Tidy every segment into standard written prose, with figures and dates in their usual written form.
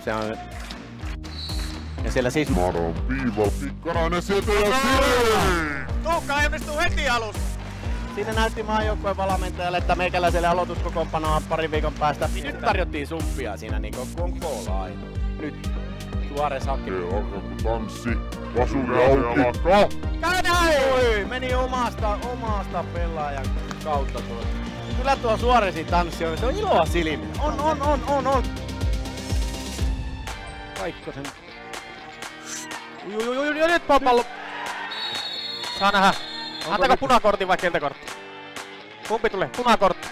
Se on... Ja siellä siis... Madon viiva, Pikkarainen sieltä ja siihen! Tuukka onnistuu heti alussa. Siinä näytti maajoukkueen valmentajalle, että meikäläiselle aloituskokoonpanoa parin viikon päästä. Nyt tarjottiin suppia siinä niinku konkoolain. Nyt Suores hakki. Se alkaa kun tanssi. Vasuri auki. Oi, meni omasta pelaajan kautta tuo. Kyllä tuo Suoresin tanssi on, se on iloa silmin. On. Kaikkosen. Ui, nyt pallo. Saa nähdä. Antako punakortin vai kentäkortti? Kumpi tulee? Punakortti.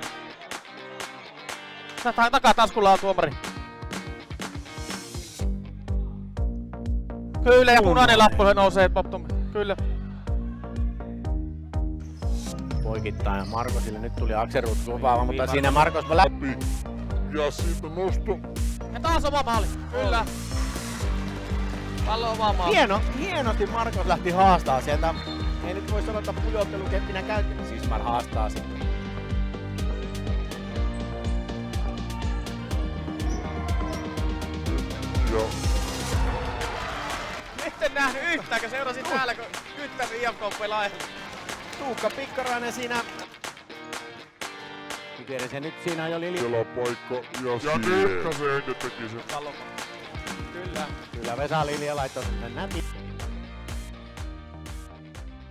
Takataskulla on tuomari. Kyllä, ja punainen lappu se nousee Poptom. Kyllä. Poikittain Markosille nyt tuli Akseruut lupaava, mutta siinä Markos läpi. Ja siitä nosto. Ja taas oma maali. Kyllä. Pallo oma maali. Hienosti Markos lähti haastaa sieltä. Ei nyt voi sanoa, että pujottelukeppinä käytti. Sismar haastaa sitten. Ja Nyt en nähnyt yhtäänkö, seurasin täällä kun Kyttärin IFK pelaa. Tuukka Pikkarainen siinä. Tiedän se nyt siinä jo Lili. paikka ja Nirkka se ennen teki sen. Salomo. Kyllä. Kyllä Vesa Lilja laittoi sinne näti.